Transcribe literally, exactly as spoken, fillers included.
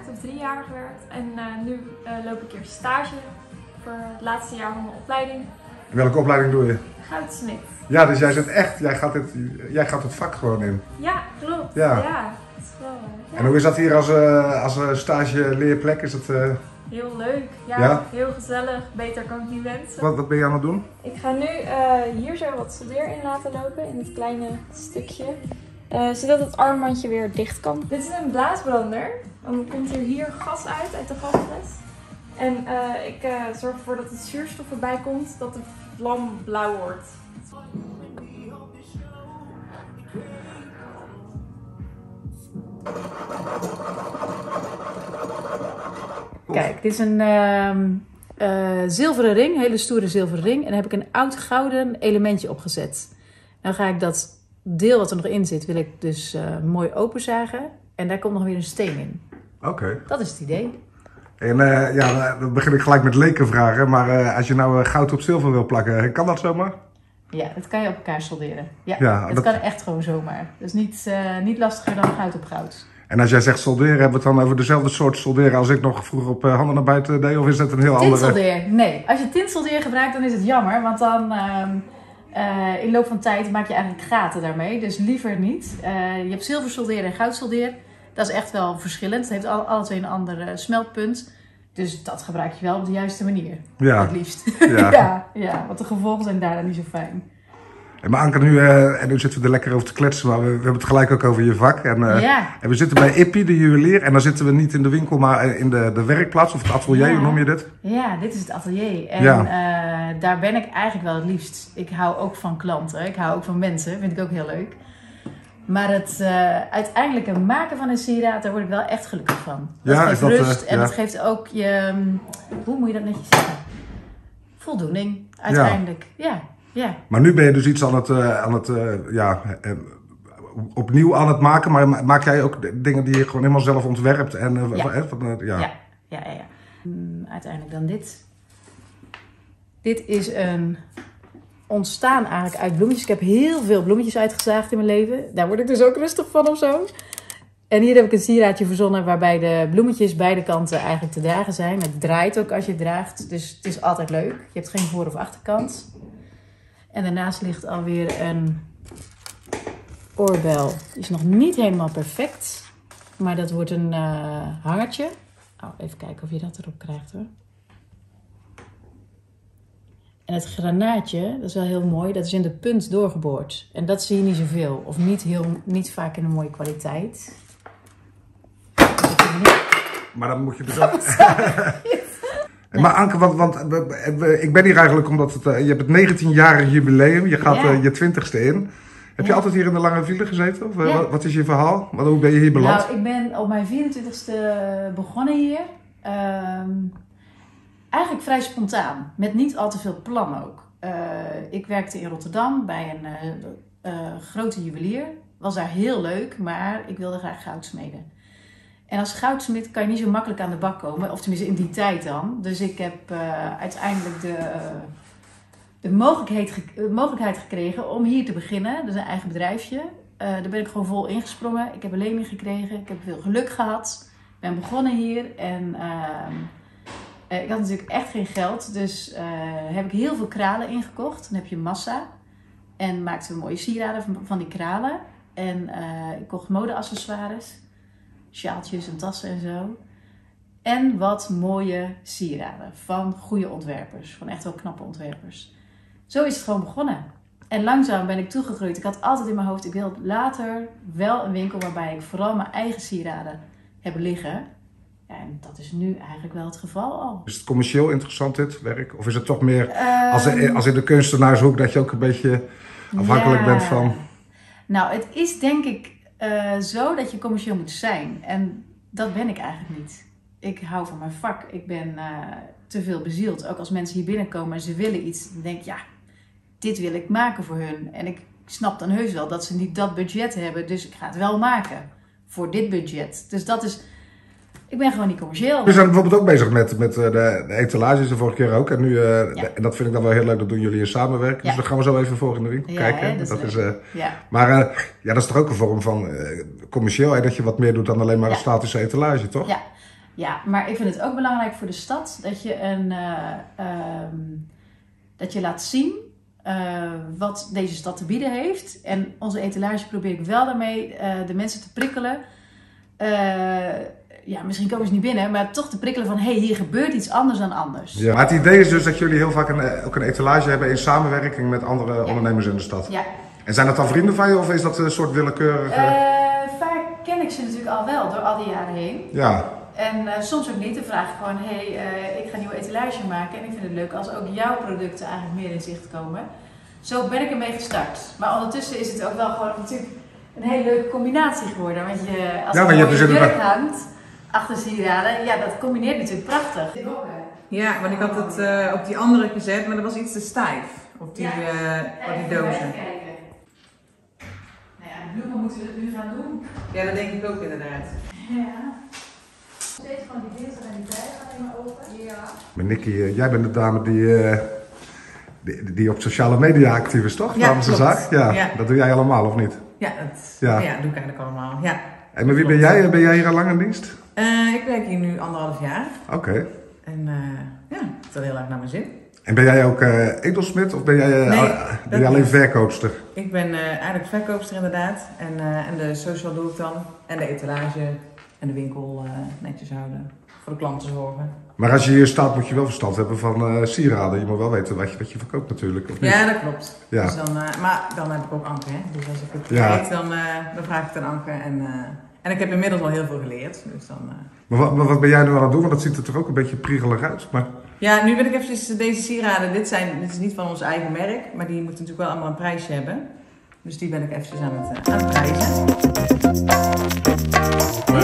heb drie jaar gewerkt en uh, nu uh, loop ik eerst stage voor het laatste jaar van mijn opleiding. Welke opleiding doe je? Goudsmid. Ja, dus jij zit echt, jij gaat het, jij gaat het vak gewoon in. Ja, klopt. Ja. Ja, dat is wel, ja. En hoe is dat hier als, uh, als uh, stage-leerplek? Is het, uh... Heel leuk, ja, ja, heel gezellig. Beter kan ik niet wensen. Wat, wat ben je aan het doen? Ik ga nu uh, hier zo wat soldeer in laten lopen, in het kleine stukje. Uh, zodat het armbandje weer dicht kan. Dit is een blaasbrander. Dan komt er hier gas uit, uit de gasfles. En uh, ik uh, zorg ervoor dat het zuurstof erbij komt, dat de vlam blauw wordt. Kijk, dit is een uh, uh, zilveren ring, een hele stoere zilveren ring. En daar heb ik een oud gouden elementje opgezet. Dan ga ik dat deel wat er nog in zit, wil ik dus uh, mooi openzagen. En daar komt nog weer een steen in. Oké. Okay. Dat is het idee. En uh, ja, dan begin ik gelijk met lekenvragen. Maar uh, als je nou goud op zilver wil plakken, kan dat zomaar? Ja, dat kan je op elkaar solderen. Ja, ja dat, dat kan echt gewoon zomaar. Dat is niet, uh, niet lastiger dan goud op goud. En als jij zegt solderen, hebben we het dan over dezelfde soort solderen als ik nog vroeger op uh, handen naar buiten deed? Of is dat een heel andere? Tintsoldeer, nee. Als je tintsoldeer gebruikt, dan is het jammer. Want dan, uh, uh, in loop van tijd maak je eigenlijk gaten daarmee. Dus liever niet. Uh, je hebt zilversoldeer en goudsoldeer. Dat is echt wel verschillend. Het heeft alle, alle twee een ander uh, smeltpunt. Dus dat gebruik je wel op de juiste manier. Ja. Het liefst. Ja. ja, ja, want de gevolgen zijn daarna niet zo fijn. Maar Anke, nu, uh, en nu zitten we er lekker over te kletsen, maar we, we hebben het gelijk ook over je vak. En, uh, ja. en we zitten bij Ippie, de juwelier. En dan zitten we niet in de winkel, maar in de, de werkplaats of het atelier, ja. Hoe noem je dit? Ja, dit is het atelier. En ja. uh, daar ben ik eigenlijk wel het liefst. Ik hou ook van klanten, ik hou ook van mensen, vind ik ook heel leuk. Maar het uh, uiteindelijke maken van een sieraad, daar word ik wel echt gelukkig van. Dat ja, geeft dat, rust uh, en ja. het geeft ook je, hoe moet je dat netjes zeggen? Voldoening, uiteindelijk. Ja. ja. Ja. Maar nu ben je dus iets aan het, uh, aan het uh, ja, uh, opnieuw aan het maken. Maar maak jij ook dingen die je gewoon helemaal zelf ontwerpt? En, uh, ja. Uh, van, uh, ja. Ja, ja, ja. ja. Um, uiteindelijk dan dit. Dit is een ontstaan eigenlijk uit bloemetjes. Ik heb heel veel bloemetjes uitgezaagd in mijn leven. Daar word ik dus ook rustig van of zo. En hier heb ik een sieraadje verzonnen waarbij de bloemetjes beide kanten eigenlijk te dragen zijn. Het draait ook als je het draagt, dus het is altijd leuk. Je hebt geen voor- of achterkant. En daarnaast ligt alweer een oorbel. Die is nog niet helemaal perfect. Maar dat wordt een uh, hangertje. Oh, even kijken of je dat erop krijgt hoor. En het granaatje, dat is wel heel mooi. Dat is in de punt doorgeboord. En dat zie je niet zoveel. Of niet, heel, niet vaak in een mooie kwaliteit. Maar dan moet je dus ook... Nee. Maar Anke, want, want ik ben hier eigenlijk omdat het, je hebt het negentienjarig jubileum, je gaat ja. uh, je twintigste in. Heb ja. je altijd hier in de Lange Viele gezeten? Of, ja. wat, wat is je verhaal? Wat, hoe ben je hier beland? Nou, ik ben op mijn vierentwintigste begonnen hier. Um, eigenlijk vrij spontaan, met niet al te veel plan ook. Uh, ik werkte in Rotterdam bij een uh, uh, grote juwelier. Was daar heel leuk, maar ik wilde graag goud smeden. En als goudsmid kan je niet zo makkelijk aan de bak komen. Of tenminste in die tijd dan. Dus ik heb uh, uiteindelijk de, uh, de mogelijkheid, ge mogelijkheid gekregen om hier te beginnen. Dus een eigen bedrijfje. Uh, daar ben ik gewoon vol ingesprongen. Ik heb een lening gekregen. Ik heb veel geluk gehad. Ik ben begonnen hier. En uh, uh, ik had natuurlijk echt geen geld. Dus uh, heb ik heel veel kralen ingekocht. Dan heb je massa. En maakten we mooie sieraden van, van die kralen. En uh, ik kocht modeaccessoires. Sjaaltjes en tassen en zo. En wat mooie sieraden van goede ontwerpers. Van echt wel knappe ontwerpers. Zo is het gewoon begonnen. En langzaam ben ik toegegroeid. Ik had altijd in mijn hoofd, ik wil later wel een winkel waarbij ik vooral mijn eigen sieraden heb liggen. Ja, en dat is nu eigenlijk wel het geval al. Is het commercieel interessant dit werk? Of is het toch meer um, als, in, als in de kunstenaarshoek dat je ook een beetje afhankelijk ja. bent van? Nou, het is denk ik uh, zo dat je commercieel moet zijn. En dat ben ik eigenlijk niet. Ik hou van mijn vak. Ik ben uh, te veel bezield. Ook als mensen hier binnenkomen en ze willen iets, dan denk ik, ja, dit wil ik maken voor hun. En ik snap dan heus wel dat ze niet dat budget hebben, dus ik ga het wel maken voor dit budget. Dus dat is, ik ben gewoon niet commercieel. We zijn bijvoorbeeld ook bezig met, met de, de etalages, de vorige keer ook. En nu, uh, ja. en dat vind ik dan wel heel leuk, dat doen jullie in samenwerking. Ja. Dus dan gaan we zo even voor in de winkel ja, kijken. Hè, dat is dat is, uh, ja. Maar uh, ja, dat is toch ook een vorm van uh, commercieel, hè? Dat je wat meer doet dan alleen maar ja. een statische etalage, toch? Ja. Ja, maar ik vind het ook belangrijk voor de stad dat je, een, uh, um, dat je laat zien uh, wat deze stad te bieden heeft. En onze etalage probeer ik wel daarmee uh, de mensen te prikkelen. Uh, ja, misschien komen ze niet binnen, maar toch te prikkelen van hé, hey, hier gebeurt iets anders dan anders. Ja, maar het idee is dus dat jullie heel vaak een, ook een etalage hebben in samenwerking met andere ja. ondernemers in de stad. Ja. En zijn dat dan vrienden van je of is dat een soort willekeurige... Uh, vaak ken ik ze natuurlijk al wel door al die jaren heen. Ja. En uh, soms ook niet. Dan vraag ik gewoon, hé, hey, uh, ik ga een nieuwe etalage maken en ik vind het leuk als ook jouw producten eigenlijk meer in zicht komen. Zo ben ik ermee gestart. Maar ondertussen is het ook wel gewoon natuurlijk een hele leuke combinatie geworden. Want je, als ja, je je een dus jurk hangt achter sieraden, ja, dat combineert natuurlijk prachtig. Ja, want ik had het uh, op die andere gezet, maar dat was iets te stijf. Op die, ja. uh, op die dozen. Nou ja, de bloemen moeten we het nu gaan doen. Ja, dat denk ik ook inderdaad. Ja. Steeds van die dinsdag en die vrijdag gaat helemaal open. Ja. Maar Nikki, uh, jij bent de dame die, uh, die, die op sociale media actief is, toch? Ja, Namens de zaak? Ja, ja. Dat doe jij allemaal, of niet? Ja, dat ja. Ja, doe ik eigenlijk allemaal. Ja. En met wie ben jij? Ben jij hier al lang in dienst? Uh, ik werk hier nu anderhalf jaar. Oké. Okay. En uh, ja, het is heel erg naar mijn zin. En ben jij ook uh, edelsmid of ben jij, uh, nee, uh, ben jij alleen verkoopster? Ik ben uh, eigenlijk verkoopster inderdaad. En, uh, en de social doe ik dan. En de etalage en de winkel uh, netjes houden. Voor de klanten zorgen. Maar als je hier staat moet je wel verstand hebben van uh, sieraden. Je moet wel weten wat je, wat je verkoopt natuurlijk. Of niet? Ja, dat klopt. Ja. Dus dan, uh, maar dan heb ik ook Anke. Hè? Dus als ik het ja. weet, dan, uh, dan vraag ik het aan Anke. En, uh, en ik heb inmiddels al heel veel geleerd. Dus dan, uh... maar, wat, maar wat ben jij nu aan het doen? Want dat ziet er toch ook een beetje priegelig uit. Maar... Ja, nu wil ik even deze sieraden. Dit, zijn, dit is niet van ons eigen merk. Maar die moeten natuurlijk wel allemaal een prijsje hebben. Dus die ben ik eventjes aan het, uh, aan het prijzen.